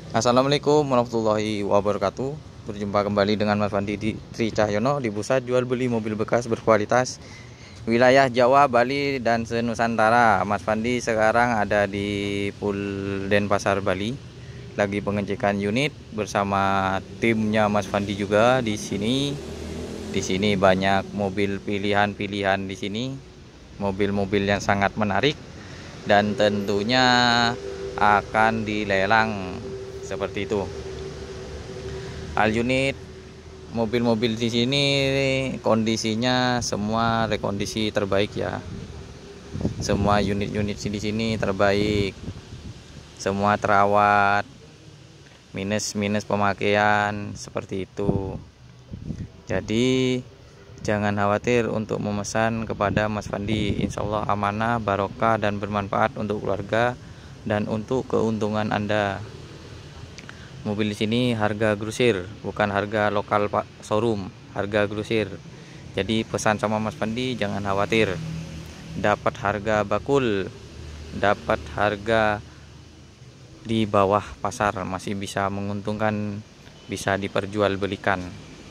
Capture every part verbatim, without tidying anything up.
Assalamualaikum warahmatullahi wabarakatuh. Berjumpa kembali dengan Mas Fandi di Tri Cahyono di pusat jual beli mobil bekas berkualitas wilayah Jawa, Bali, dan senusantara. Mas Fandi sekarang ada di Pul Denpasar, Bali. Lagi pengecekan unit bersama timnya Mas Fandi juga di sini. Di sini banyak mobil pilihan-pilihan di sini. Mobil-mobil yang sangat menarik dan tentunya akan dilelang seperti itu. Al unit mobil-mobil di sini kondisinya semua rekondisi terbaik ya. Semua unit-unit di sini terbaik. Semua terawat. Minus-minus pemakaian seperti itu. Jadi jangan khawatir untuk memesan kepada Mas Fandi. Insya Allah amanah, barokah, dan bermanfaat untuk keluarga dan untuk keuntungan Anda. Mobil di sini harga grosir, bukan harga lokal Pak showroom, harga grosir. Jadi pesan sama Mas Fandi jangan khawatir. Dapat harga bakul, dapat harga di bawah pasar, masih bisa menguntungkan, bisa diperjualbelikan.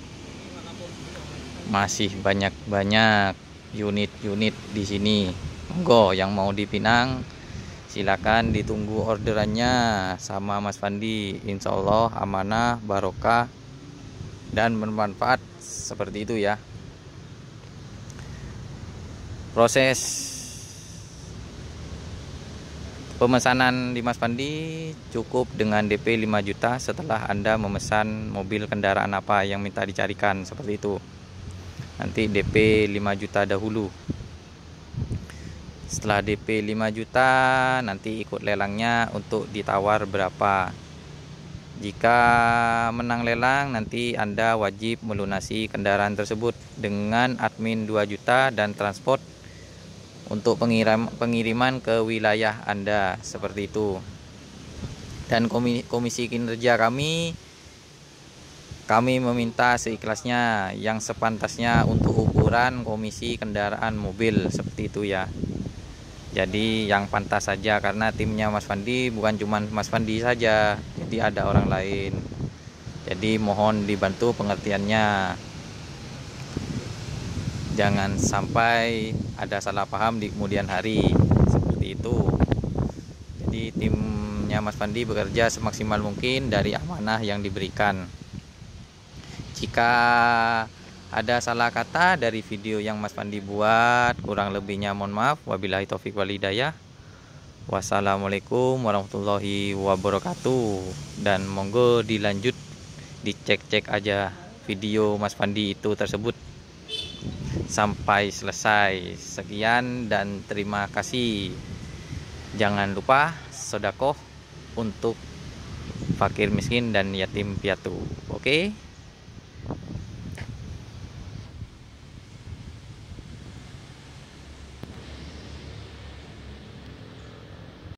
Masih banyak-banyak unit-unit di sini. Monggo yang mau dipinang silakan ditunggu orderannya sama Mas Fandi. Insya Allah amanah, barokah, dan bermanfaat seperti itu ya. Proses pemesanan di Mas Fandi cukup dengan D P lima juta setelah Anda memesan mobil kendaraan apa yang minta dicarikan, seperti itu. Nanti D P lima juta dahulu. Setelah D P lima juta nanti ikut lelangnya untuk ditawar berapa. Jika menang lelang nanti Anda wajib melunasi kendaraan tersebut dengan admin dua juta dan transport untuk pengirim, pengiriman ke wilayah Anda, seperti itu. Dan komisi kinerja kami kami meminta seikhlasnya yang sepantasnya untuk ukuran komisi kendaraan mobil, seperti itu ya. Jadi yang pantas saja, karena timnya Mas Fandi bukan cuma Mas Fandi saja, jadi ada orang lain. Jadi mohon dibantu pengertiannya. Jangan sampai ada salah paham di kemudian hari, seperti itu. Jadi timnya Mas Fandi bekerja semaksimal mungkin dari amanah yang diberikan. Jika ada salah kata dari video yang Mas Fandi buat, kurang lebihnya mohon maaf. Wabillahi taufik wal hidayah. Wassalamualaikum warahmatullahi wabarakatuh. Dan monggo dilanjut, dicek-cek aja video Mas Fandi itu tersebut sampai selesai. Sekian dan terima kasih. Jangan lupa sedekah untuk fakir miskin dan yatim piatu. Oke?